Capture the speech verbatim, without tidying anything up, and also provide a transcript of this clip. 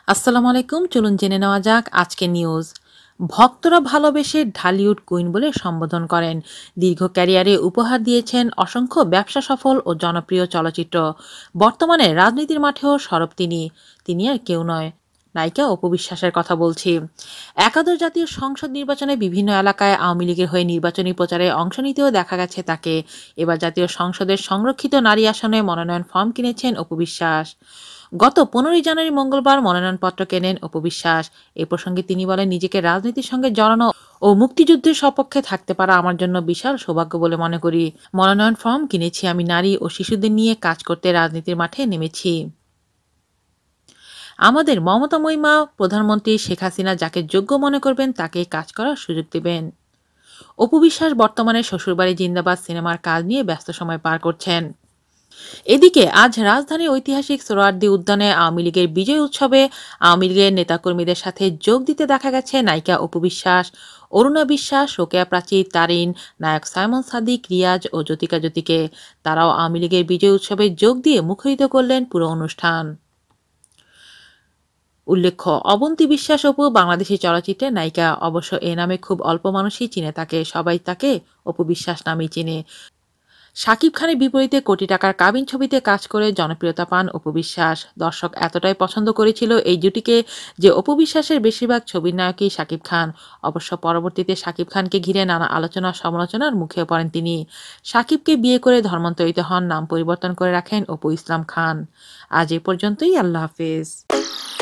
আসসালামু আলাইকুম। চলুন জেনে নেওয়া যাক আজকে নিউজ। ভক্তরা ভালোবেসে ঢালিউড কুইন বলে সম্বোধন করেন। দীর্ঘ ক্যারিয়ারে উপহার দিয়েছেন অসংখ্য ব্যবসা সফল ও জনপ্রিয় চলচ্চিত্র। বর্তমানে রাজনীতির মাঠেও সরব তিনি। তিনি আর কেউ নয়, নায়িকা অপু বিশ্বাসের কথা বলছি। একাদশ জাতীয় সংসদ নির্বাচনে বিভিন্ন এলাকায় আওয়ামী লীগের হয়ে নির্বাচনী প্রচারে অংশ নিতেও দেখা গেছে তাকে। এবার জাতীয় সংসদের সংরক্ষিত নারী আসনে মনোনয়ন ফর্ম কিনেছেন অপু বিশ্বাস। গত পনেরোই জানুয়ারি মঙ্গলবার মনোনয়নপত্র কেনেন অপু বিশ্বাস। এ প্রসঙ্গে তিনি বলেন, নিজেকে রাজনীতির সঙ্গে জড়ানো ও মুক্তিযুদ্ধের সপক্ষে থাকতে পারা আমার জন্য বিশাল সৌভাগ্য বলে মনে করি। মনোনয়ন ফর্ম কিনেছি, আমি নারী ও শিশুদের নিয়ে কাজ করতে রাজনীতির মাঠে নেমেছি। আমাদের মমতাময়ী মা প্রধানমন্ত্রী শেখ হাসিনা যাকে যোগ্য মনে করবেন তাকে কাজ করার সুযোগ দেবেন। অপু বিশ্বাস বর্তমানে শ্বশুরবাড়ি জিন্দাবাদ সিনেমার কাজ নিয়ে ব্যস্ত সময় পার করছেন। এদিকে আজ রাজধানীর ঐতিহাসিক সোহরাওয়ার্দী উদ্যানে আওয়ামী লীগের বিজয় উৎসবে আওয়ামী লীগের নেতাকর্মীদের সাথে যোগ দিতে দেখা গেছে নায়িকা অপু বিশ্বাস, অরুণা বিশ্বাস, রোকেয়া প্রাচী, তারিন, নায়ক সাইমন সাদিক, রিয়াজ ও জ্যোতিকা জ্যোতিকে। তারাও আওয়ামী লীগের বিজয় উৎসবে যোগ দিয়ে মুখরিত করলেন পুরো অনুষ্ঠান। উল্লেখ্য, অবন্তী বিশ্বাস অপু বাংলাদেশি চলচ্চিত্রের নায়িকা। অবশ্য এ নামে খুব অল্প মানুষই চিনে তাকে, সবাই তাকে অপু বিশ্বাস নামেই চিনে। শাকিব খানের বিপরীতে কোটি টাকার কাবিন ছবিতে কাজ করে জনপ্রিয়তা পান অপু বিশ্বাস। দর্শক এতটাই পছন্দ করেছিল এই জুটিকে যে অপু বিশ্বাসের বেশিরভাগ ছবির নায়কই শাকিব খান। অবশ্য পরবর্তীতে শাকিব খানকে ঘিরে নানা আলোচনা সমালোচনার মুখে পড়েন তিনি। শাকিবকে বিয়ে করে ধর্মান্তরিত হন, নাম পরিবর্তন করে রাখেন অপু ইসলাম খান। আজ এ পর্যন্তই, আল্লাহ হাফেজ।